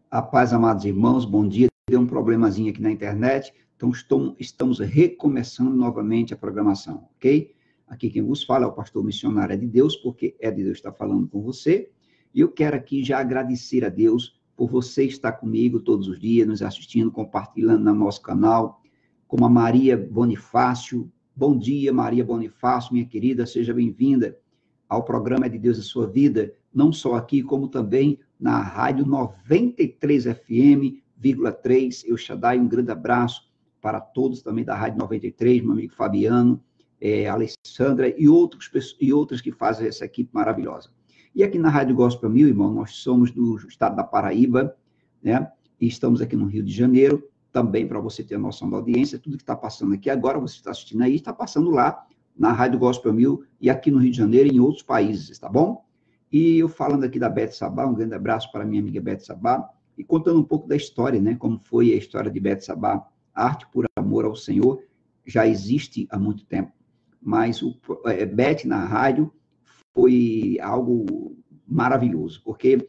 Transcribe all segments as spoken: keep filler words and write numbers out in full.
A paz, amados irmãos, bom dia. Deu um problemazinho aqui na internet, então estou, estamos recomeçando novamente a programação, ok? Aqui quem vos fala é o pastor missionário É de Deus, porque É de Deus está falando com você. E eu quero aqui já agradecer a Deus por você estar comigo todos os dias, nos assistindo, compartilhando no nosso canal, como a Maria Bonifácio. Bom dia, Maria Bonifácio, minha querida, seja bem-vinda ao programa É de Deus e Sua Vida, não só aqui, como também na rádio noventa e três F M, vírgula três, El Shaddai, um grande abraço para todos também da rádio noventa e três, meu amigo Fabiano, é, Alessandra e, outros, e outras que fazem essa equipe maravilhosa. E aqui na Rádio Gospel Mil, irmão, nós somos do estado da Paraíba, né? E estamos aqui no Rio de Janeiro, também para você ter a noção da audiência, tudo que está passando aqui agora, você está assistindo aí, está passando lá na Rádio Gospel Mil e aqui no Rio de Janeiro e em outros países, tá bom? E eu falando aqui da Beth Sabá, um grande abraço para minha amiga Beth Sabá, e contando um pouco da história, né? Como foi a história de Beth Sabá. Arte por amor ao Senhor já existe há muito tempo, mas o é, Beth na rádio foi algo maravilhoso, porque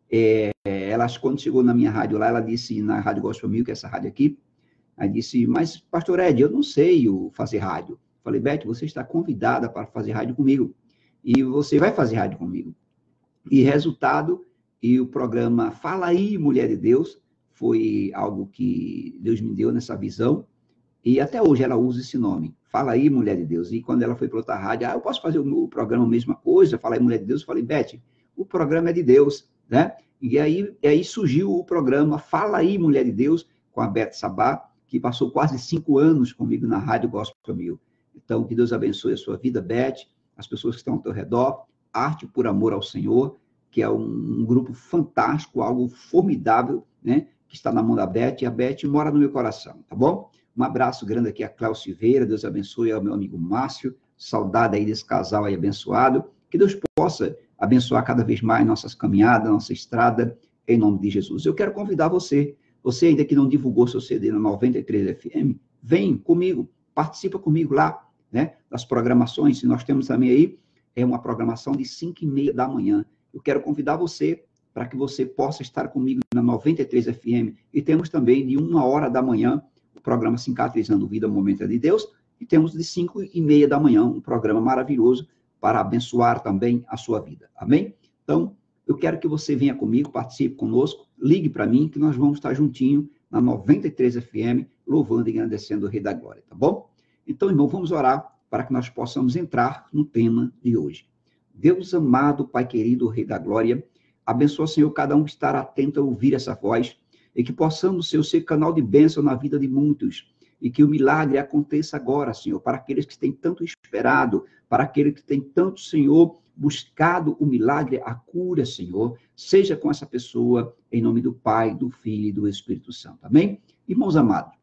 é, ela, quando chegou na minha rádio lá, ela disse, na Rádio Gospel Mil, que é essa rádio aqui, aí disse, mas, pastor Ed, eu não sei fazer rádio. Falei, Beth, você está convidada para fazer rádio comigo, e você vai fazer rádio comigo. E resultado, e o programa Fala Aí, Mulher de Deus, foi algo que Deus me deu nessa visão, e até hoje ela usa esse nome, Fala Aí, Mulher de Deus. E quando ela foi para outra rádio, ah, eu posso fazer o programa a mesma coisa, Fala Aí, Mulher de Deus? Eu falei, Beth, o programa é de Deus, né? E aí, e aí surgiu o programa Fala Aí, Mulher de Deus, com a Beth Sabá, que passou quase cinco anos comigo na Rádio Gospel Mil. Então, que Deus abençoe a sua vida, Beth, as pessoas que estão ao teu redor, Arte por Amor ao Senhor, que é um, um grupo fantástico, algo formidável, né? Que está na mão da Beth, e a Beth mora no meu coração, tá bom? Um abraço grande aqui a Cláudia Silveira, Deus abençoe ao meu amigo Márcio, saudade aí desse casal aí abençoado, que Deus possa abençoar cada vez mais nossas caminhadas, nossa estrada, em nome de Jesus. Eu quero convidar você, você ainda que não divulgou seu C D na noventa e três F M, vem comigo, participa comigo lá, né? Das programações, nós temos também aí, é uma programação de cinco e meia da manhã. Eu quero convidar você para que você possa estar comigo na noventa e três F M, e temos também de uma hora da manhã o programa Cicatrizando Vida, Momento de Deus, e temos de cinco e meia da manhã um programa maravilhoso para abençoar também a sua vida. Amém? Então, eu quero que você venha comigo, participe conosco, ligue para mim, que nós vamos estar juntinho na noventa e três F M, louvando e engrandecendo o Rei da Glória, tá bom? Então, irmão, vamos orar para que nós possamos entrar no tema de hoje. Deus amado, Pai querido, Rei da Glória, abençoa, Senhor, cada um que estará atento a ouvir essa voz, e que possamos, Senhor, ser canal de bênção na vida de muitos, e que o milagre aconteça agora, Senhor, para aqueles que têm tanto esperado, para aqueles que têm tanto, Senhor, buscado o milagre, a cura, Senhor, seja com essa pessoa, em nome do Pai, do Filho e do Espírito Santo. Amém? Irmãos amados,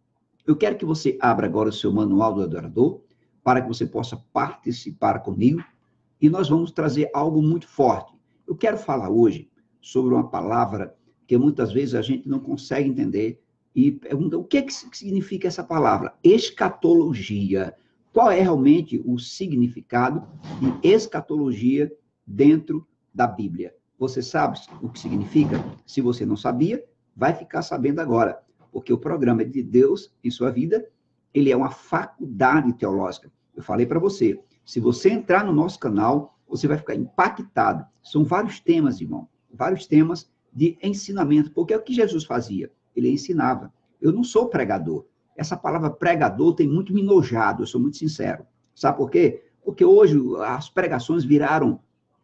eu quero que você abra agora o seu manual do adorador, para que você possa participar comigo, e nós vamos trazer algo muito forte. Eu quero falar hoje sobre uma palavra que muitas vezes a gente não consegue entender, e pergunta, o que, é que significa essa palavra? Escatologia. Qual é realmente o significado de escatologia dentro da Bíblia? Você sabe o que significa? Se você não sabia, vai ficar sabendo agora, porque o programa é de Deus em sua vida, ele é uma faculdade teológica. Eu falei para você, se você entrar no nosso canal, você vai ficar impactado. São vários temas, irmão, vários temas de ensinamento, porque é o que Jesus fazia, ele ensinava. Eu não sou pregador. Essa palavra pregador tem muito me enojado, eu sou muito sincero. Sabe por quê? Porque hoje as pregações viraram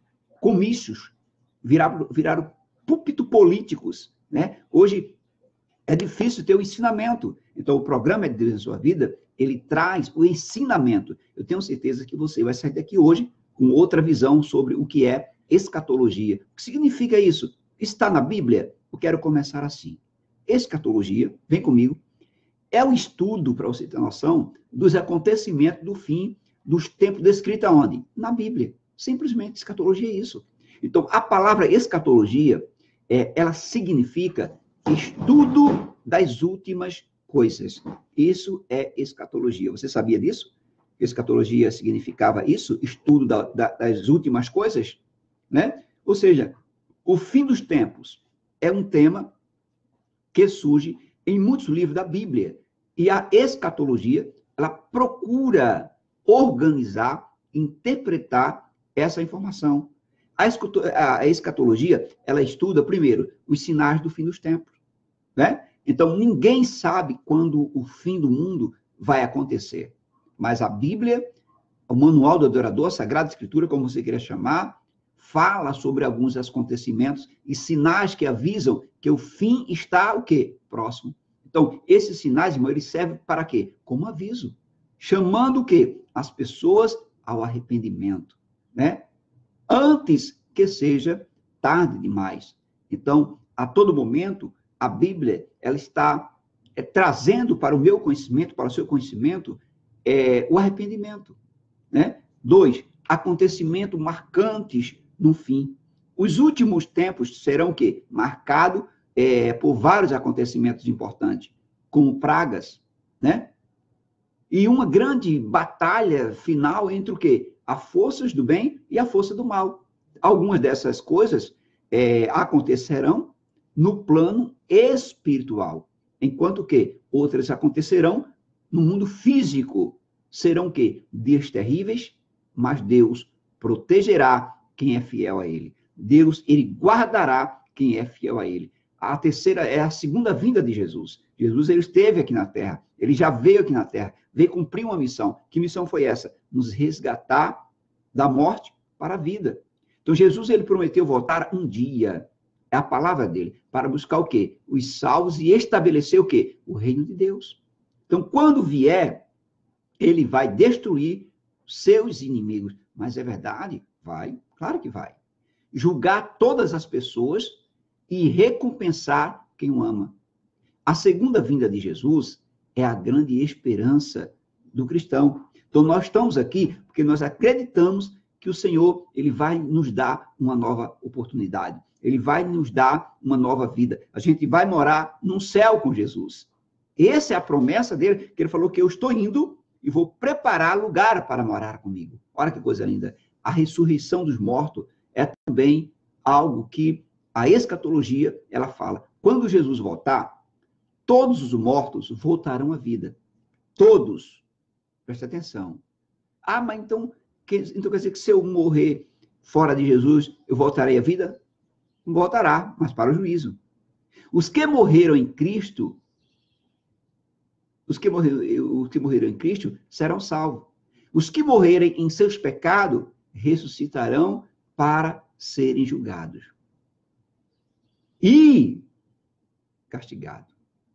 comícios, viraram, viraram púlpito políticos, né? Hoje é difícil ter o ensinamento. Então, o programa é de Deus em sua vida, ele traz o ensinamento. Eu tenho certeza que você vai sair daqui hoje com outra visão sobre o que é escatologia. O que significa isso? Está na Bíblia? Eu quero começar assim. Escatologia, vem comigo, é o estudo, para você ter noção, dos acontecimentos do fim dos tempos descritos aonde? Na Bíblia. Simplesmente, escatologia é isso. Então, a palavra escatologia, é, ela significa estudo das últimas coisas. Isso é escatologia. Você sabia disso? Escatologia significava isso? Estudo da, da, das últimas coisas? Né? Ou seja, o fim dos tempos é um tema que surge em muitos livros da Bíblia. E a escatologia, ela procura organizar, interpretar essa informação. A escatologia, ela estuda, primeiro, os sinais do fim dos tempos, né? Então, ninguém sabe quando o fim do mundo vai acontecer. Mas a Bíblia, o Manual do Adorador, a Sagrada Escritura, como você queira chamar, fala sobre alguns acontecimentos e sinais que avisam que o fim está, o quê? Próximo. Então, esses sinais, irmão, eles servem para quê? Como aviso. Chamando o quê? As pessoas ao arrependimento, né? Antes que seja tarde demais. Então, a todo momento, a Bíblia, ela está é, trazendo para o meu conhecimento, para o seu conhecimento, é, o arrependimento, né? Dois, acontecimentos marcantes no fim. Os últimos tempos serão o quê? Marcados é, por vários acontecimentos importantes, como pragas, né? E uma grande batalha final entre o quê? As forças do bem e a força do mal. Algumas dessas coisas é, acontecerão no plano espiritual, enquanto que outras acontecerão no mundo físico. Serão o quê? Dias terríveis, mas Deus protegerá quem é fiel a Ele. Deus, Ele guardará quem é fiel a Ele. A terceira é a segunda vinda de Jesus. Jesus, Ele esteve aqui na Terra. Ele já veio aqui na Terra. Veio cumprir uma missão. Que missão foi essa? Nos resgatar da morte para a vida. Então, Jesus, Ele prometeu voltar um dia. É a palavra dele. Para buscar o quê? Os salvos e estabelecer o quê? O reino de Deus. Então, quando vier, Ele vai destruir seus inimigos. Mas é verdade? Vai. Claro que vai. Julgar todas as pessoas e recompensar quem o ama. A segunda vinda de Jesus é a grande esperança do cristão. Então, nós estamos aqui porque nós acreditamos que o Senhor, Ele vai nos dar uma nova oportunidade. Ele vai nos dar uma nova vida. A gente vai morar num céu com Jesus. Essa é a promessa dele, que ele falou que eu estou indo e vou preparar lugar para morar comigo. Olha que coisa linda. A ressurreição dos mortos é também algo que a escatologia, ela fala. Quando Jesus voltar, todos os mortos voltarão à vida. Todos. Preste atenção. Ah, mas então, então quer dizer que se eu morrer fora de Jesus, eu voltarei à vida? Não voltará, mas para o juízo. Os que morreram em Cristo, os que morreram, os que morreram em Cristo serão salvos. Os que morrerem em seus pecados ressuscitarão para serem julgados e castigados.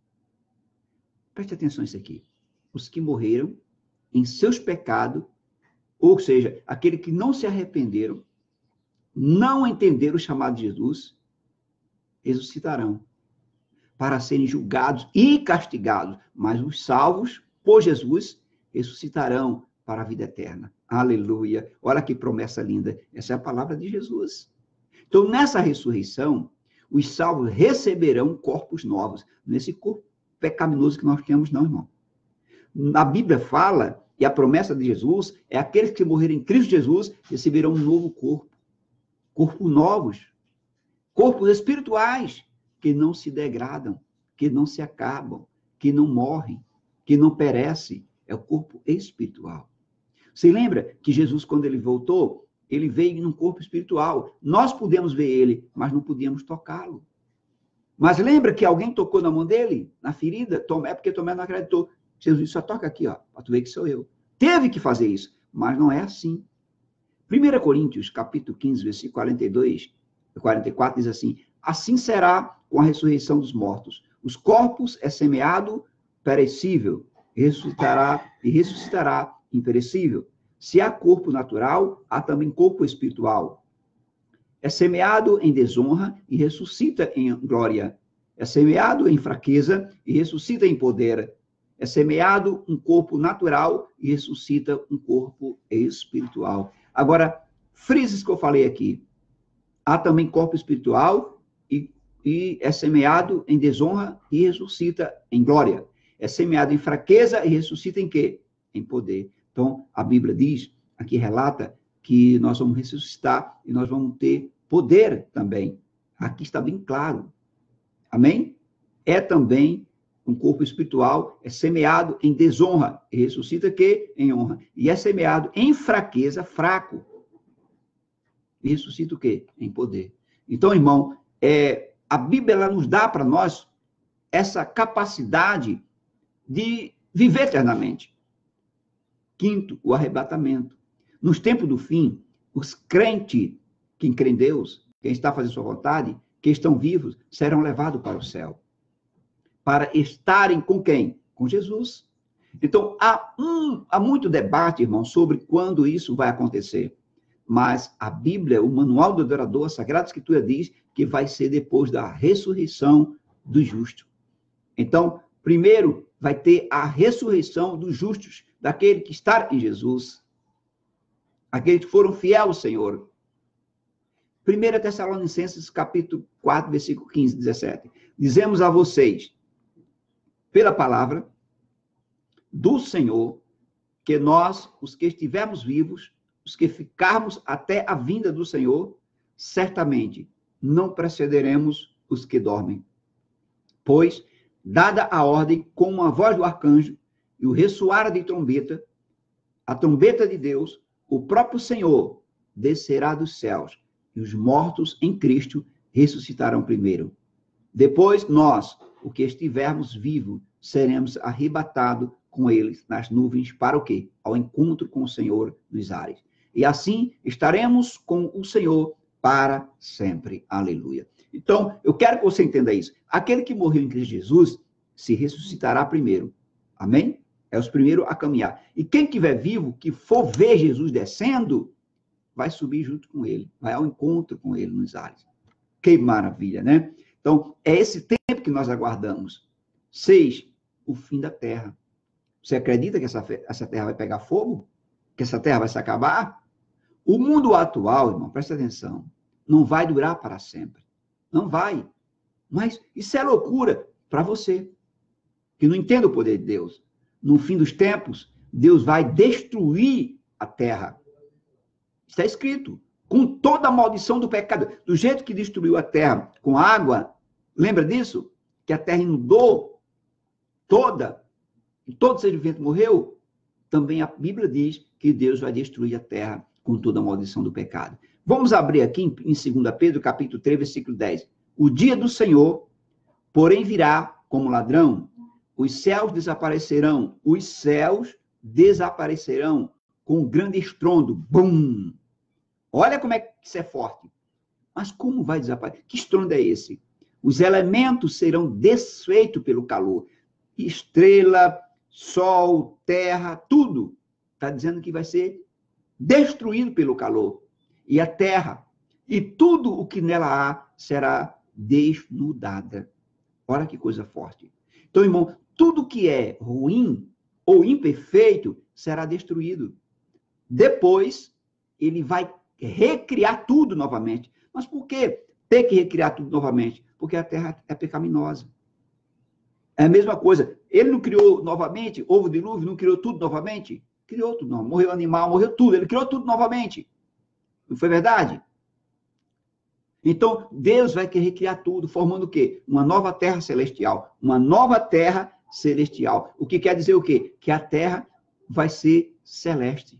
Preste atenção nisso aqui. Os que morreram em seus pecados, ou seja, aqueles que não se arrependeram, não entenderam o chamado de Jesus, ressuscitarão para serem julgados e castigados, mas os salvos por Jesus ressuscitarão para a vida eterna. Aleluia! Olha que promessa linda. Essa é a palavra de Jesus. Então, nessa ressurreição, os salvos receberão corpos novos. Nesse corpo pecaminoso que nós temos, não, irmão. A Bíblia fala, e a promessa de Jesus, é aqueles que morrerem em Cristo Jesus receberão um novo corpo. Corpos novos. Corpos espirituais que não se degradam, que não se acabam, que não morrem, que não perecem. É o corpo espiritual. Você lembra que Jesus, quando ele voltou, ele veio num corpo espiritual. Nós podemos ver ele, mas não podíamos tocá-lo. Mas lembra que alguém tocou na mão dele, na ferida? É porque Tomé não acreditou. Jesus só toca aqui, ó, para tu ver que sou eu. Teve que fazer isso, mas não é assim. primeira Coríntios, capítulo quinze, versículo quarenta e dois, quarenta e quatro, diz assim: assim será com a ressurreição dos mortos. Os corpos é semeado perecível, ressuscitará e ressuscitará imperecível. Se há corpo natural, há também corpo espiritual. É semeado em desonra e ressuscita em glória. É semeado em fraqueza e ressuscita em poder. É semeado um corpo natural e ressuscita um corpo espiritual. Agora, frises que eu falei aqui. Há também corpo espiritual e, e é semeado em desonra e ressuscita em glória. É semeado em fraqueza e ressuscita em quê? Em poder. Então, a Bíblia diz, aqui relata, que nós vamos ressuscitar e nós vamos ter poder também. Aqui está bem claro. Amém? é também um corpo espiritual, é semeado em desonra, e ressuscita que? Em honra. E é semeado em fraqueza, fraco. E ressuscita o quê? Em poder. Então, irmão, é, a Bíblia ela nos dá para nós essa capacidade de viver eternamente. Quinto, o arrebatamento. Nos tempos do fim, os crentes que creem em Deus, quem está fazendo sua vontade, que estão vivos, serão levados para o céu. Para estarem com quem? Com Jesus. Então, há, um, há muito debate, irmão, sobre quando isso vai acontecer. Mas a Bíblia, o Manual do Adorador, a Sagrada Escritura diz que vai ser depois da ressurreição do justo. Então, primeiro, vai ter a ressurreição dos justos, daquele que está em Jesus, aqueles que foram fiéis ao Senhor. primeira Tessalonicenses, capítulo quatro, versículo quinze, dezessete. Dizemos a vocês, pela palavra do Senhor, que nós, os que estivermos vivos, os que ficarmos até a vinda do Senhor, certamente não precederemos os que dormem. Pois, dada a ordem com a voz do arcanjo e o ressoar de trombeta, a trombeta de Deus, o próprio Senhor descerá dos céus e os mortos em Cristo ressuscitarão primeiro. Depois, nós, o que estivermos vivos, seremos arrebatados com eles nas nuvens para o quê? Ao encontro com o Senhor nos ares. E assim estaremos com o Senhor para sempre. Aleluia. Então, eu quero que você entenda isso. Aquele que morreu em Cristo Jesus se ressuscitará primeiro. Amém? É os primeiros a caminhar. E quem estiver vivo, que for ver Jesus descendo, vai subir junto com ele. Vai ao encontro com ele nos ares. Que maravilha, né? Então, é esse tempo que nós aguardamos. Seis, o fim da terra. Você acredita que essa, essa terra vai pegar fogo? Que essa terra vai se acabar? O mundo atual, irmão, presta atenção, não vai durar para sempre. Não vai. Mas isso é loucura para você, que não entende o poder de Deus. No fim dos tempos, Deus vai destruir a terra. Está escrito. Com toda a maldição do pecado. Do jeito que destruiu a terra com água, lembra disso? Que a terra inundou toda, e todo ser vivente morreu. Também a Bíblia diz que Deus vai destruir a terra com toda a maldição do pecado. Vamos abrir aqui em dois Pedro, capítulo três, versículo dez. O dia do Senhor, porém, virá como ladrão. Os céus desaparecerão. Os céus desaparecerão com um grande estrondo. Bum! Olha como é que isso é forte. Mas como vai desaparecer? Que estrondo é esse? Os elementos serão desfeitos pelo calor. Estrela, sol, terra, tudo. Está dizendo que vai ser destruído pelo calor. E a terra, e tudo o que nela há, será desnudada. Olha que coisa forte. Então, irmão, tudo que é ruim ou imperfeito será destruído. Depois, ele vai recriar tudo novamente. Mas por que ter que recriar tudo novamente? Porque a terra é pecaminosa. É a mesma coisa. Ele não criou novamente, houve o dilúvio, não criou tudo novamente? Criou tudo, não. Morreu animal, morreu tudo. Ele criou tudo novamente. Não foi verdade? Então, Deus vai querer criar tudo, formando o quê? Uma nova terra celestial. Uma nova terra celestial. O que quer dizer o quê? Que a terra vai ser celeste.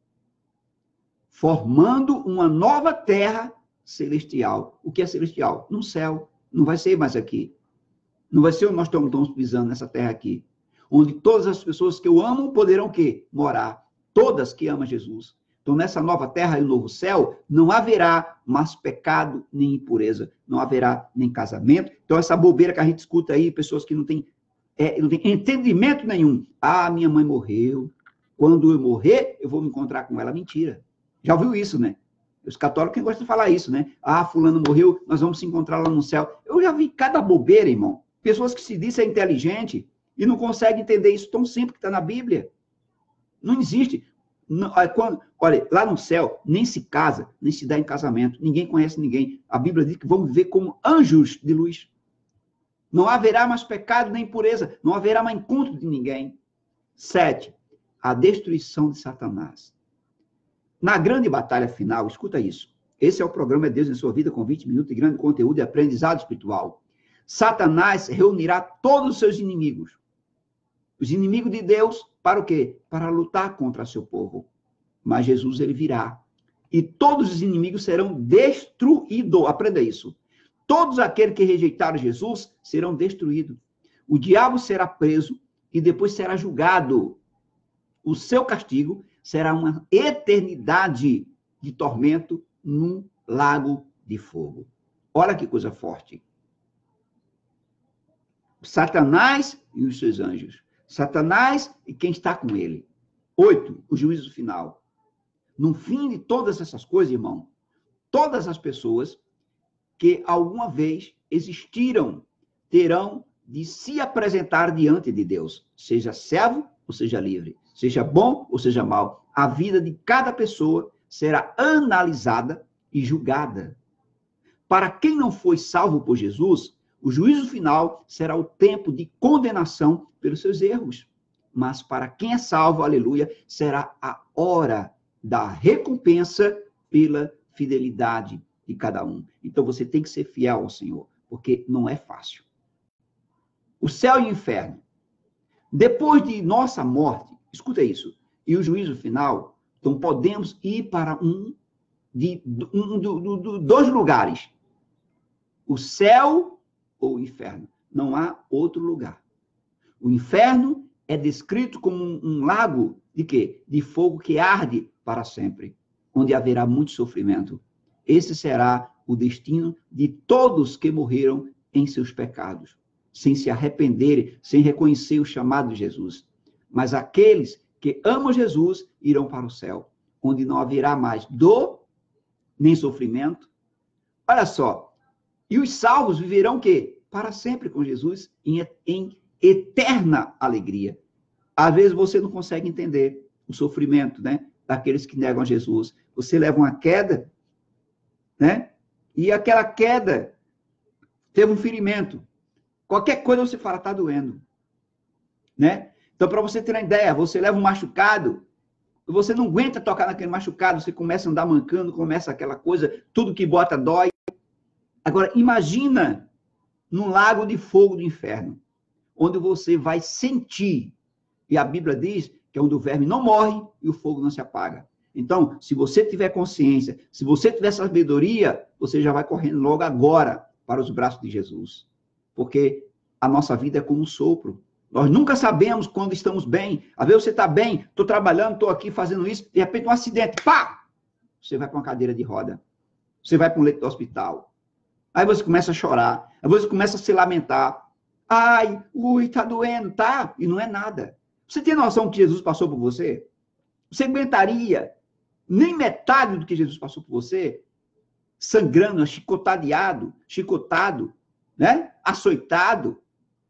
Formando uma nova terra celestial. O que é celestial? No céu. Não vai ser mais aqui. Não vai ser onde nós estamos pisando nessa terra aqui. Onde todas as pessoas que eu amo poderão o quê? Morar. Todas que amam Jesus. Então, nessa nova terra e o novo céu, não haverá mais pecado nem impureza. Não haverá nem casamento. Então, essa bobeira que a gente escuta aí, pessoas que não têm, é, não têm entendimento nenhum. Ah, minha mãe morreu. Quando eu morrer, eu vou me encontrar com ela. Mentira. Já ouviu isso, né? Os católicos que gostam de falar isso, né? Ah, fulano morreu, nós vamos se encontrar lá no céu. Eu já vi cada bobeira, irmão. Pessoas que se dizem inteligente e não conseguem entender isso tão simples que está na Bíblia. Não existe. Não, quando, olha, lá no céu, nem se casa, nem se dá em casamento. Ninguém conhece ninguém. A Bíblia diz que vamos viver como anjos de luz. Não haverá mais pecado nem impureza. Não haverá mais encontro de ninguém. Sete, a destruição de Satanás. Na grande batalha final, escuta isso. Esse é o programa Deus em Sua Vida, com vinte minutos de grande conteúdo e aprendizado espiritual. Satanás reunirá todos os seus inimigos. Os inimigos de Deus, para o quê? Para lutar contra seu povo. Mas Jesus, ele virá. E todos os inimigos serão destruídos. Aprenda isso. Todos aqueles que rejeitaram Jesus serão destruídos. O diabo será preso e depois será julgado. O seu castigo será uma eternidade de tormento num lago de fogo. Olha que coisa forte. Satanás e os seus anjos. Satanás e quem está com ele. Oito, o juízo final. No fim de todas essas coisas, irmão, todas as pessoas que alguma vez existiram terão de se apresentar diante de Deus, seja servo ou seja livre, seja bom ou seja mal. A vida de cada pessoa será analisada e julgada. Para quem não foi salvo por Jesus, o juízo final será o tempo de condenação pelos seus erros. Mas para quem é salvo, aleluia, será a hora da recompensa pela fidelidade de cada um. Então você tem que ser fiel ao Senhor, porque não é fácil. O céu e o inferno. Depois de nossa morte, escuta isso, e o juízo final, então podemos ir para um de um, do, do, do, dois lugares. O céu ou o inferno. Não há outro lugar. O inferno é descrito como um, um lago de quê? De fogo que arde para sempre, onde haverá muito sofrimento. Esse será o destino de todos que morreram em seus pecados, sem se arrependerem, sem reconhecer o chamado de Jesus. Mas aqueles que amam Jesus irão para o céu, onde não haverá mais dor, nem sofrimento. Olha só, e os salvos viverão o quê? Para sempre com Jesus, em, em eterna alegria. Às vezes você não consegue entender o sofrimento, né, daqueles que negam a Jesus. Você leva uma queda, né, e aquela queda teve um ferimento. Qualquer coisa você fala, está doendo, né? Então, para você ter uma ideia, você leva um machucado, você não aguenta tocar naquele machucado, você começa a andar mancando, começa aquela coisa, tudo que bota dói. Agora, imagina num lago de fogo do inferno, onde você vai sentir, e a Bíblia diz que é onde o verme não morre e o fogo não se apaga. Então, se você tiver consciência, se você tiver sabedoria, você já vai correndo logo agora para os braços de Jesus. Porque a nossa vida é como um sopro. Nós nunca sabemos quando estamos bem. Às vezes você está bem, estou trabalhando, estou aqui fazendo isso, de repente um acidente, pá! Você vai para uma cadeira de roda. Você vai para um leito do hospital. Aí você começa a chorar. Aí você começa a se lamentar. Ai, ui, está doendo, tá? E não é nada. Você tem noção do que Jesus passou por você? Você aguentaria nem metade do que Jesus passou por você? Sangrando, chicotadeado, chicotado, né? Açoitado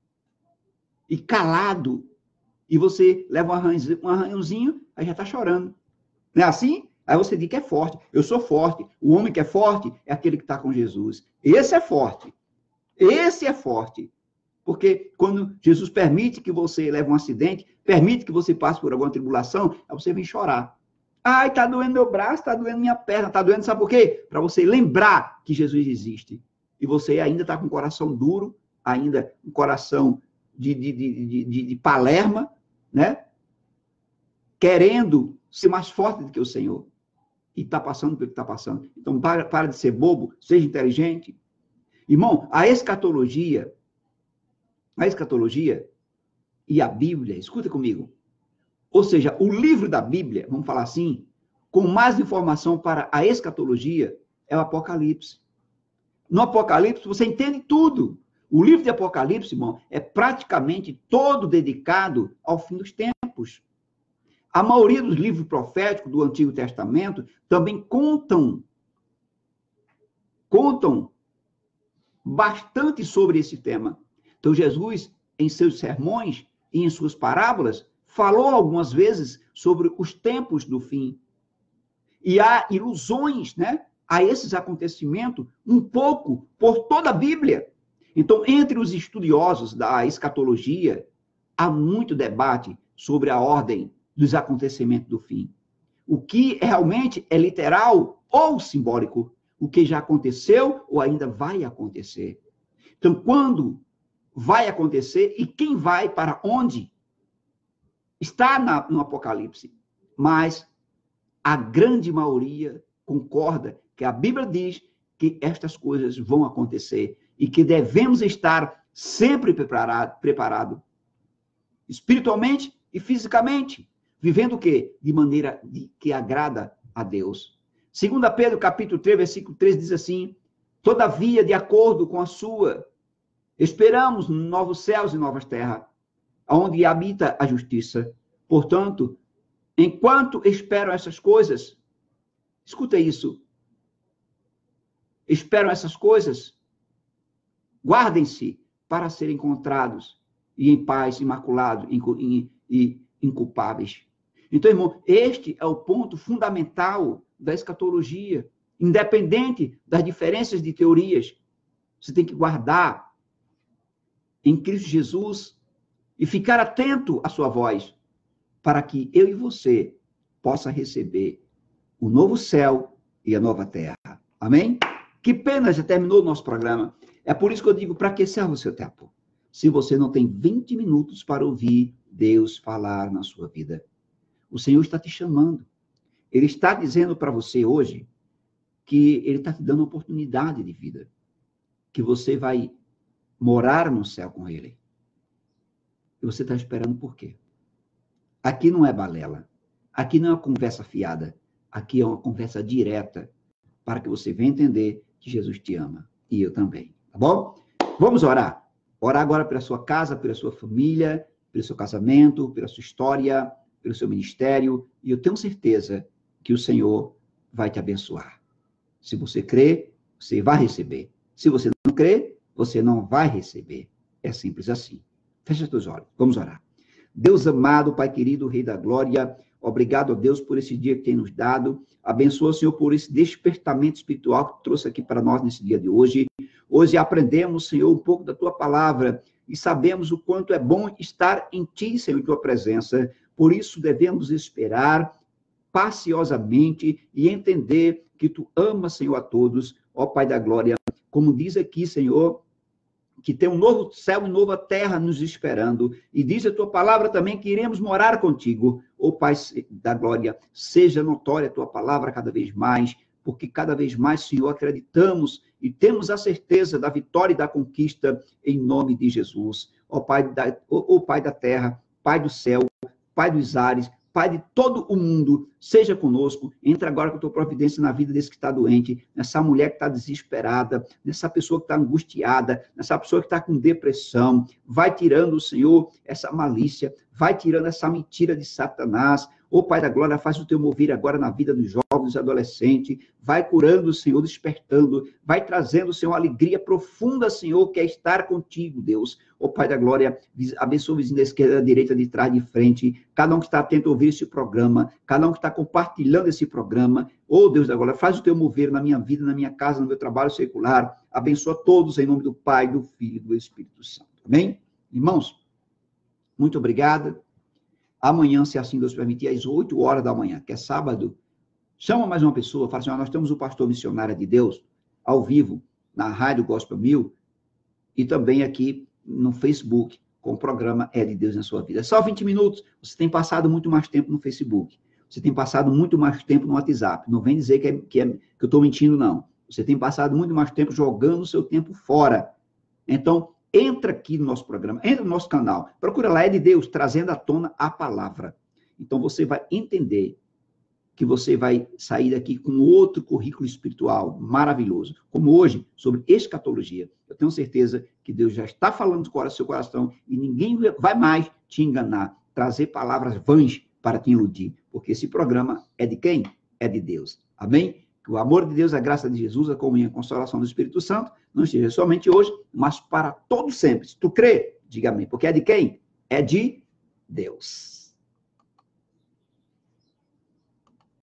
e calado. E você leva um arranhãozinho, aí já está chorando. Não é assim? Aí você diz que é forte. Eu sou forte. O homem que é forte é aquele que está com Jesus. Esse é forte. Esse é forte. Porque quando Jesus permite que você leve um acidente, permite que você passe por alguma tribulação, aí você vem chorar. Ai, está doendo meu braço, está doendo minha perna, está doendo, sabe por quê? Para você lembrar que Jesus existe. E você ainda está com o coração duro, ainda um coração de, de, de, de, de Palerma, né? Querendo ser mais forte do que o Senhor. E está passando pelo que está passando. Então, para, para de ser bobo, seja inteligente. Irmão, a escatologia, a escatologia e a Bíblia, escuta comigo. Ou seja, o livro da Bíblia, vamos falar assim, com mais informação para a escatologia, é o Apocalipse. No Apocalipse, você entende tudo. O livro de Apocalipse, irmão, é praticamente todo dedicado ao fim dos tempos. A maioria dos livros proféticos do Antigo Testamento também contam, contam bastante sobre esse tema. Então, Jesus, em seus sermões e em suas parábolas, falou algumas vezes sobre os tempos do fim. E há ilusões, né, a esses acontecimentos, um pouco por toda a Bíblia. Então, entre os estudiosos da escatologia, há muito debate sobre a ordem dos acontecimentos do fim. O que realmente é literal ou simbólico, o que já aconteceu ou ainda vai acontecer. Então, quando vai acontecer e quem vai para onde? Está na, no Apocalipse. Mas a grande maioria concorda que a Bíblia diz que estas coisas vão acontecer e que devemos estar sempre preparado, preparado espiritualmente e fisicamente, vivendo o quê? De maneira de, que agrada a Deus. Segunda Pedro, capítulo três, versículo três, diz assim: todavia, de acordo com a sua, esperamos novos céus e novas terras, onde habita a justiça. Portanto, enquanto esperam essas coisas, escuta isso, esperam essas coisas, guardem-se para serem encontrados e em paz, imaculados e inculpáveis. Então, irmão, este é o ponto fundamental da escatologia, independente das diferenças de teorias. Você tem que guardar em Cristo Jesus e ficar atento à sua voz, para que eu e você possa receber o novo céu e a nova terra. Amém? Que pena, já terminou o nosso programa. É por isso que eu digo, para que serve o seu tempo? Se você não tem vinte minutos para ouvir Deus falar na sua vida. O Senhor está te chamando. Ele está dizendo para você hoje que Ele está te dando uma oportunidade de vida. Que você vai morar no céu com Ele. E você está esperando por quê? Aqui não é balela. Aqui não é uma conversa fiada. Aqui é uma conversa direta para que você venha entender que Jesus te ama. E eu também. Tá bom? Vamos orar. Orar agora pela sua casa, pela sua família, pelo seu casamento, pela sua história, pelo seu ministério. E eu tenho certeza que o Senhor vai te abençoar. Se você crê, você vai receber. Se você não crê, você não vai receber. É simples assim. Fecha os teus olhos. Vamos orar. Deus amado, Pai querido, Rei da Glória, obrigado a Deus por esse dia que tem nos dado. Abençoa, Senhor, por esse despertamento espiritual que trouxe aqui para nós nesse dia de hoje. Hoje aprendemos, Senhor, um pouco da Tua palavra e sabemos o quanto é bom estar em Ti, Senhor, em Tua presença. Por isso devemos esperar paciosamente e entender que Tu amas, Senhor, a todos, ó Pai da Glória. Como diz aqui, Senhor, que tem um novo céu e nova terra nos esperando. E diz a tua palavra também que iremos morar contigo. Ó Pai da glória, seja notória a tua palavra cada vez mais, porque cada vez mais, Senhor, acreditamos e temos a certeza da vitória e da conquista em nome de Jesus. Ó Pai da, ó, ó Pai da terra, Pai do céu, Pai dos ares, Pai de todo o mundo, seja conosco. Entra agora com a tua providência na vida desse que está doente, nessa mulher que está desesperada, nessa pessoa que está angustiada, nessa pessoa que está com depressão. Vai tirando, Senhor, essa malícia, vai tirando essa mentira de Satanás. Ô Pai da glória, faz o teu mover agora na vida dos jovens, adolescentes. Vai curando, Senhor, despertando. Vai trazendo, Senhor, alegria profunda, Senhor, que é estar contigo, Deus. Ô Pai da glória, abençoa o vizinho da esquerda, da direita, de trás, de frente. Cada um que está atento a ouvir esse programa, cada um que está compartilhando esse programa. Ô Deus da glória, faz o teu mover na minha vida, na minha casa, no meu trabalho secular. Abençoa todos em nome do Pai, do Filho e do Espírito Santo. Amém? Irmãos, muito obrigado. Amanhã, se assim Deus permitir, às oito horas da manhã, que é sábado, chama mais uma pessoa, fala assim, ó, nós temos o pastor missionário de Deus, ao vivo, na Rádio Gospel Mil, e também aqui no Facebook, com o programa É de Deus na sua vida. Só vinte minutos, você tem passado muito mais tempo no Facebook, você tem passado muito mais tempo no WhatsApp, não vem dizer que, é, que, é, que eu estou mentindo, não. Você tem passado muito mais tempo jogando o seu tempo fora. Então, entra aqui no nosso programa, entra no nosso canal, procura lá, É de Deus, trazendo à tona a palavra. Então, você vai entender que você vai sair daqui com outro currículo espiritual maravilhoso, como hoje, sobre escatologia. Eu tenho certeza que Deus já está falando com o seu coração e ninguém vai mais te enganar, trazer palavras vãs para te iludir, porque esse programa é de quem? É de Deus. Amém? Que o amor de Deus, a graça de Jesus, a comunhão e a consolação do Espírito Santo não esteja somente hoje, mas para todo sempre. Se tu crê, diga amém. Porque é de quem? É de Deus.